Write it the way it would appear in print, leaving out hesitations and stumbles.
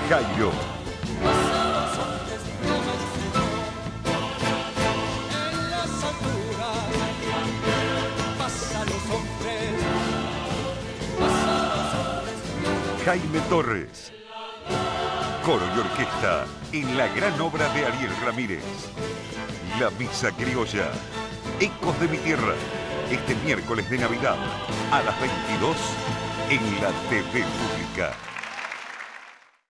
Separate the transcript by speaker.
Speaker 1: Jairo. Jaime Torres. Coro y orquesta en la gran obra de Ariel Ramírez. La Misa Criolla. Ecos de mi Tierra. Este miércoles de Navidad a las 22 en la TV Pública.